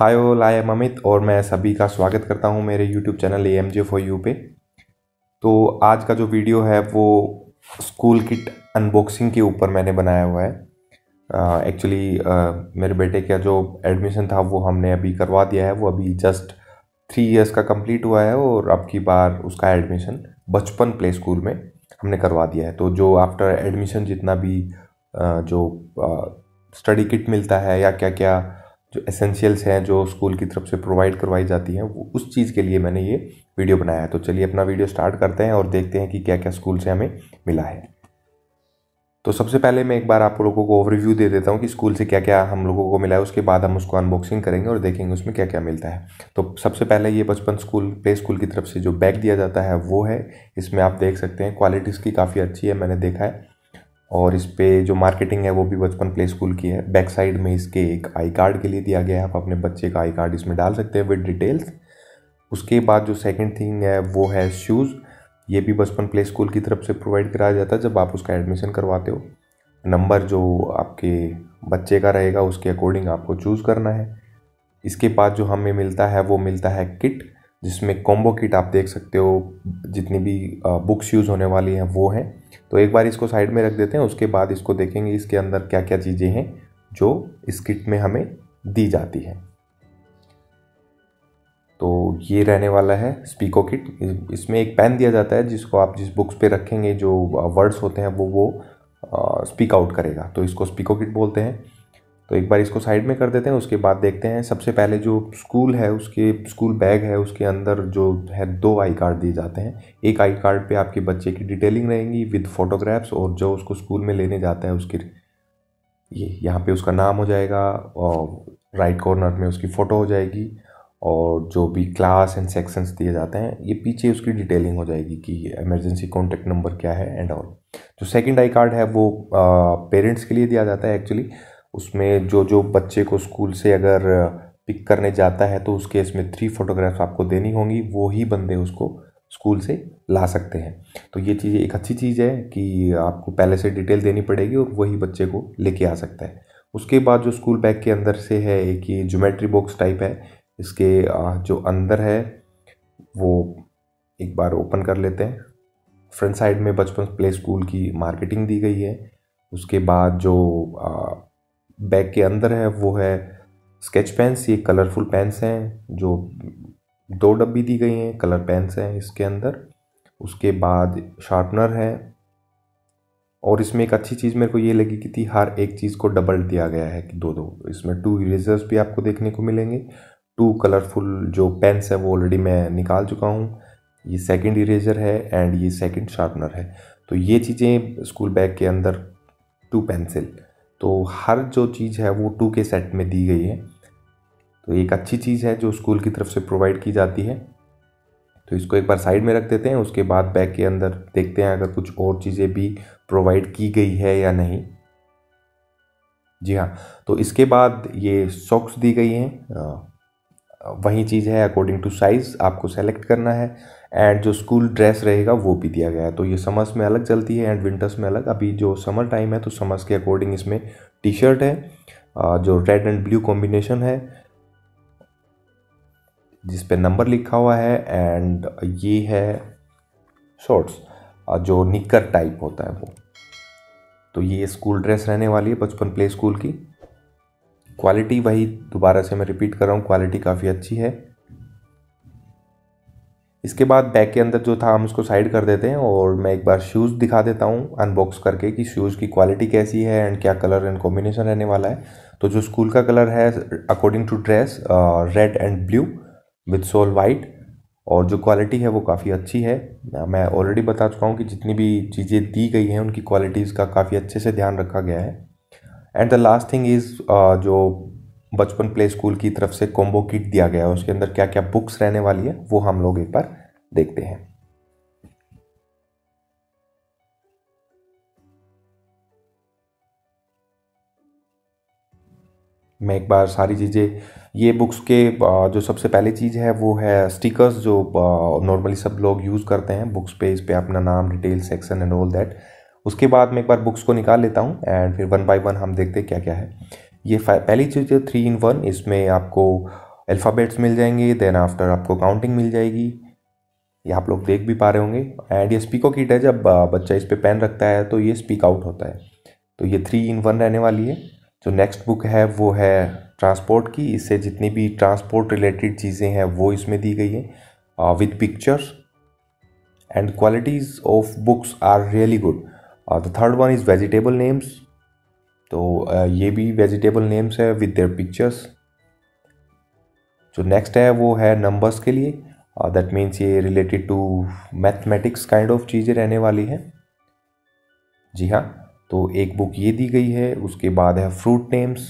Hi all, I am Amit और मैं सभी का स्वागत करता हूं मेरे YouTube channel AMJ for you पे। तो आज का जो वीडियो है वो स्कूल किट अनबॉक्सिंग के ऊपर मैंने बनाया हुआ है। एक्चुअली मेरे बेटे का जो एडमिशन था वो हमने अभी करवा दिया है। वो अभी जस्ट 3 इयर्स का कंप्लीट हुआ है और अब की बार उसका एडमिशन बचपन प्ले स्कूल में हमने करवा दिया है। तो जो आफ्टर एडमिशन जितना भी जो स्टडी किट मिलता है या क्या क्या जो एसेंशियल्स हैं जो स्कूल की तरफ से प्रोवाइड करवाई जाती हैं, वो उस चीज़ के लिए मैंने ये वीडियो बनाया है। तो चलिए अपना वीडियो स्टार्ट करते हैं और देखते हैं कि क्या क्या स्कूल से हमें मिला है। तो सबसे पहले मैं एक बार आप लोगों को ओवरव्यू दे देता हूँ कि स्कूल से क्या क्या हम लोगों को मिला है। उसके बाद हम उसको अनबॉक्सिंग करेंगे और देखेंगे उसमें क्या क्या मिलता है। तो सबसे पहले ये बचपन स्कूल प्ले स्कूल की तरफ से जो बैग दिया जाता है वो है। इसमें आप देख सकते हैं क्वालिटी इसकी काफ़ी अच्छी है, मैंने देखा है। और इस पे जो मार्केटिंग है वो भी बचपन प्ले स्कूल की है। बैक साइड में इसके एक आई कार्ड के लिए दिया गया है, आप अपने बच्चे का आई कार्ड इसमें डाल सकते हैं विद डिटेल्स। उसके बाद जो सेकंड थिंग है वो है शूज़। ये भी बचपन प्ले स्कूल की तरफ से प्रोवाइड कराया जाता है जब आप उसका एडमिशन करवाते हो। नंबर जो आपके बच्चे का रहेगा उसके अकॉर्डिंग आपको चूज़ करना है। इसके बाद जो हमें मिलता है वो मिलता है किट, जिसमें कॉम्बो किट आप देख सकते हो जितनी भी बुक्स यूज़ होने वाली हैं वो हैं। तो एक बार इसको साइड में रख देते हैं, उसके बाद इसको देखेंगे इसके अंदर क्या क्या चीज़ें हैं जो इस किट में हमें दी जाती हैं। तो ये रहने वाला है स्पीको किट। इसमें एक पेन दिया जाता है जिसको आप जिस बुक्स पे रखेंगे जो वर्ड्स होते हैं वो स्पीक आउट करेगा, तो इसको स्पीको किट बोलते हैं। तो एक बार इसको साइड में कर देते हैं, उसके बाद देखते हैं। सबसे पहले जो स्कूल है उसके स्कूल बैग है, उसके अंदर जो है 2 आई कार्ड दिए जाते हैं। एक आई कार्ड पे आपके बच्चे की डिटेलिंग रहेगी विद फोटोग्राफ्स, और जो उसको स्कूल में लेने जाता है उसकी ये यहाँ पे उसका नाम हो जाएगा और राइट कॉर्नर में उसकी फ़ोटो हो जाएगी, और जो भी क्लास एंड सेक्शंस दिए जाते हैं ये पीछे उसकी डिटेलिंग हो जाएगी कि इमरजेंसी कॉन्टैक्ट नंबर क्या है एंड ऑल। जो सेकंड आई कार्ड है वो पेरेंट्स के लिए दिया जाता है एक्चुअली। उसमें जो जो बच्चे को स्कूल से अगर पिक करने जाता है तो उस केस में 3 फोटोग्राफ्स आपको देनी होंगी, वो ही बंदे उसको स्कूल से ला सकते हैं। तो ये चीज़ एक अच्छी चीज़ है कि आपको पहले से डिटेल देनी पड़ेगी और वही बच्चे को लेके आ सकता है। उसके बाद जो स्कूल बैग के अंदर से है एक ये ज्योमेट्री बॉक्स टाइप है। इसके जो अंदर है वो एक बार ओपन कर लेते हैं। फ्रंट साइड में बचपन प्ले स्कूल की मार्केटिंग दी गई है। उसके बाद जो बैग के अंदर है वो है स्केच पेन्स। ये कलरफुल पेन्स हैं, जो 2 डब्बी दी गई हैं, कलर पेन्स हैं इसके अंदर। उसके बाद शार्पनर है, और इसमें एक अच्छी चीज़ मेरे को ये लगी कि थी हर एक चीज़ को डबल दिया गया है कि 2-2। इसमें 2 इरेजर्स भी आपको देखने को मिलेंगे। 2 कलरफुल जो पेन्स है वो ऑलरेडी मैं निकाल चुका हूँ। ये सेकंड इरेजर है एंड ये सेकंड शार्पनर है। तो ये चीज़ें स्कूल बैग के अंदर 2 पेंसिल, तो हर जो चीज़ है वो 2 के सेट में दी गई है। तो एक अच्छी चीज़ है जो स्कूल की तरफ से प्रोवाइड की जाती है। तो इसको एक बार साइड में रख देते हैं। उसके बाद बैग के अंदर देखते हैं अगर कुछ और चीज़ें भी प्रोवाइड की गई है या नहीं। जी हाँ, तो इसके बाद ये सॉक्स दी गई हैं। वही चीज़ है, अकॉर्डिंग टू साइज़ आपको सेलेक्ट करना है। एंड जो स्कूल ड्रेस रहेगा वो भी दिया गया है। तो ये समर्स में अलग चलती है एंड विंटर्स में अलग। अभी जो समर टाइम है तो समर्स के अकॉर्डिंग इसमें टी शर्ट है जो रेड एंड ब्लू कॉम्बिनेशन है जिस पे नंबर लिखा हुआ है, एंड ये है शॉर्ट्स जो निकर टाइप होता है वो। तो ये स्कूल ड्रेस रहने वाली है बचपन प्ले स्कूल की। क्वालिटी वही दोबारा से मैं रिपीट कर रहा हूँ, क्वालिटी काफ़ी अच्छी है। इसके बाद बैग के अंदर जो था हम उसको साइड कर देते हैं और मैं एक बार शूज़ दिखा देता हूँ अनबॉक्स करके कि शूज़ की क्वालिटी कैसी है एंड क्या कलर एंड कॉम्बिनेशन रहने वाला है। तो जो स्कूल का कलर है according to dress red and blue with sole white, और जो क्वालिटी है वो काफ़ी अच्छी है। मैं ऑलरेडी बता चुका हूँ कि जितनी भी चीज़ें दी गई हैं उनकी क्वालिटीज़ का काफ़ी अच्छे से ध्यान रखा गया है। And the last thing is जो बचपन प्ले स्कूल की तरफ से कॉम्बो किट दिया गया है उसके अंदर क्या क्या बुक्स रहने वाली है वो हम लोग एक बार देखते हैं। मैं एक बार सारी चीज़ें ये बुक्स के जो सबसे पहली चीज़ है वो है स्टिकर्स जो नॉर्मली सब लोग यूज़ करते हैं बुक्स पे। इस पे अपना नाम, detail, section and all that. उसके बाद मैं एक बार बुक्स को निकाल लेता हूँ एंड फिर 1 बाय 1 हम देखते हैं क्या क्या है। ये पहली चीज़ है 3 in 1। इसमें आपको अल्फ़ाबेट्स मिल जाएंगे। देन आफ्टर आपको काउंटिंग मिल जाएगी, ये आप लोग देख भी पा रहे होंगे। एंड ये स्पीको किट है, जब बच्चा इस पे पेन रखता है तो ये स्पीक आउट होता है। तो ये 3 in 1 रहने वाली है। जो नेक्स्ट बुक है वो है ट्रांसपोर्ट की। इससे जितनी भी ट्रांसपोर्ट रिलेटेड चीज़ें हैं वो इसमें दी गई है with pictures, and qualities of books are really good. The third one is vegetable names. तो ये भी वेजिटेबल नेम्स है विद देयर पिक्चर्स। जो नेक्स्ट है वो है नंबर्स के लिए, दैट मीन्स ये related to mathematics kind of चीज़ें रहने वाली हैं। जी हाँ, तो एक बुक ये दी गई है। उसके बाद है फ्रूट नेम्स।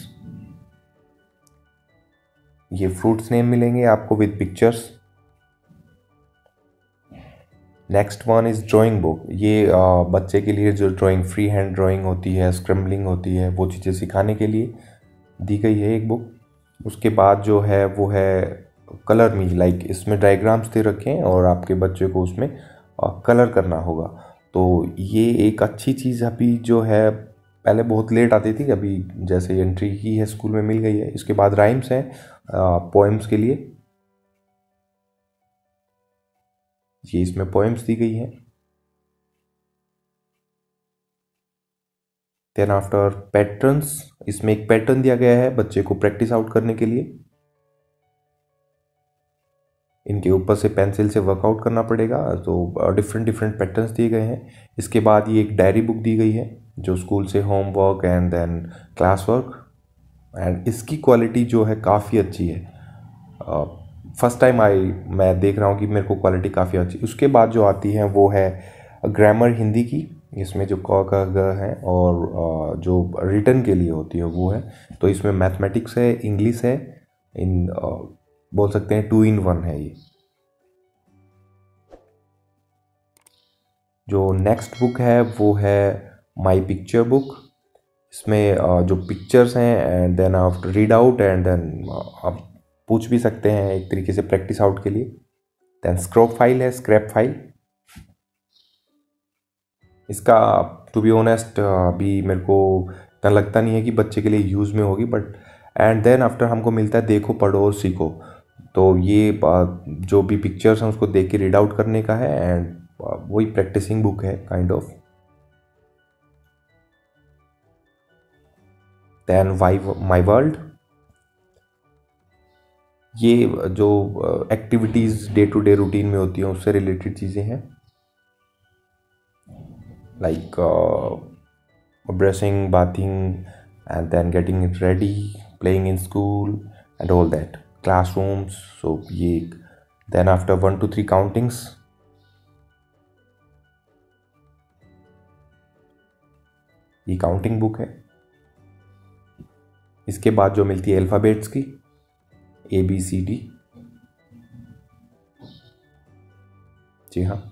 ये फ्रूट्स नेम मिलेंगे आपको with pictures. Next one is drawing book. ये बच्चे के लिए जो ड्राइंग, फ्री हैंड ड्राइंग होती है, स्क्रम्बलिंग होती है, वो चीज़ें सिखाने के लिए दी गई है एक बुक। उसके बाद जो है वो है कलर मी, लाइक इसमें डायग्राम्स दे रखे हैं और आपके बच्चे को उसमें कलर करना होगा। तो ये एक अच्छी चीज़ अभी जो है, पहले बहुत लेट आती थी, अभी जैसे एंट्री की है स्कूल में मिल गई है। इसके बाद राइम्स हैं पोएम्स के लिए, ये इसमें पोएम्स दी गई हैं। देन आफ्टर पैटर्न्स, इसमें एक पैटर्न दिया गया है बच्चे को प्रैक्टिस आउट करने के लिए। इनके ऊपर से पेंसिल से वर्कआउट करना पड़ेगा, तो डिफरेंट डिफरेंट पैटर्न्स दिए गए हैं। इसके बाद ये एक डायरी बुक दी गई है जो स्कूल से homework and then class work, and इसकी क्वालिटी जो है काफ़ी अच्छी है। फर्स्ट टाइम मैं देख रहा हूँ कि मेरे को क्वालिटी काफ़ी अच्छी। उसके बाद जो आती है वो है ग्रामर हिंदी की। इसमें जो क ख ग है और जो रिटर्न के लिए होती है वो है। तो इसमें मैथमेटिक्स है, इंग्लिश है, इन बोल सकते हैं 2 in 1 है ये। जो नेक्स्ट बुक है वो है माई पिक्चर बुक। इसमें जो पिक्चर्स हैं and then after read out and then आप पूछ भी सकते हैं एक तरीके से प्रैक्टिस आउट के लिए। देन स्क्रैप फाइल है, स्क्रैप फाइल। इसका टू बी ऑनेस्ट अभी मेरे को इतना लगता नहीं है कि बच्चे के लिए यूज़ में होगी, बट एंड देन आफ्टर हमको मिलता है देखो पढ़ो और सीखो। तो ये जो भी पिक्चर्स हैं उसको देख के रीड आउट करने का है, एंड वही प्रैक्टिसिंग बुक है kind of. Then my world, ये जो activities day to day routine में होती हैं उससे रिलेटेड चीज़ें हैं, like brushing, bathing and then getting it ready, playing in school and all that, classrooms. So ये देन आफ्टर 1 to 3 काउंटिंग्स। ये काउंटिंग बुक है। इसके बाद जो मिलती है अल्फ़ाबेट्स की, ABCD। जी हाँ,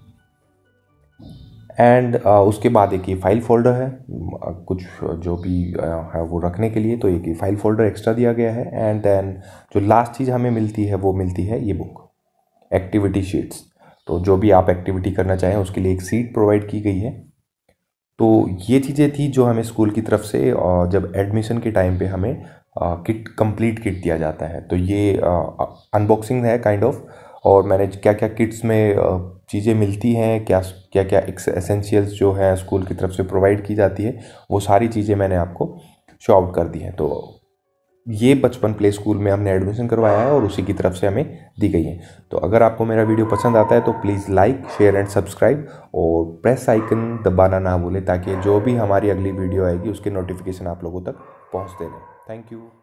एंड उसके बाद एक ये फाइल फोल्डर है, कुछ जो भी है वो रखने के लिए। तो एक ये फाइल फोल्डर एक्स्ट्रा दिया गया है। एंड देन जो लास्ट चीज़ हमें मिलती है वो मिलती है ये बुक, एक्टिविटी शीट्स। तो जो भी आप एक्टिविटी करना चाहें उसके लिए एक सीट प्रोवाइड की गई है। तो ये चीज़ें थी जो हमें स्कूल की तरफ से जब एडमिशन के टाइम पे हमें कंप्लीट किट दिया जाता है। तो ये अनबॉक्सिंग है काइंड ऑफ, और मैंने क्या क्या किट्स में चीज़ें मिलती हैं, क्या क्या क्या एसेंशियल्स जो है स्कूल की तरफ से प्रोवाइड की जाती है, वो सारी चीज़ें मैंने आपको शो आउट कर दी हैं। तो ये बचपन प्ले स्कूल में हमने एडमिशन करवाया है और उसी की तरफ से हमें दी गई है। तो अगर आपको मेरा वीडियो पसंद आता है तो please like, share and subscribe, और प्रेस आइकन दबाना ना भूलें ताकि जो भी हमारी अगली वीडियो आएगी उसके नोटिफिकेशन आप लोगों तक पहुंचते रहें। Thank you.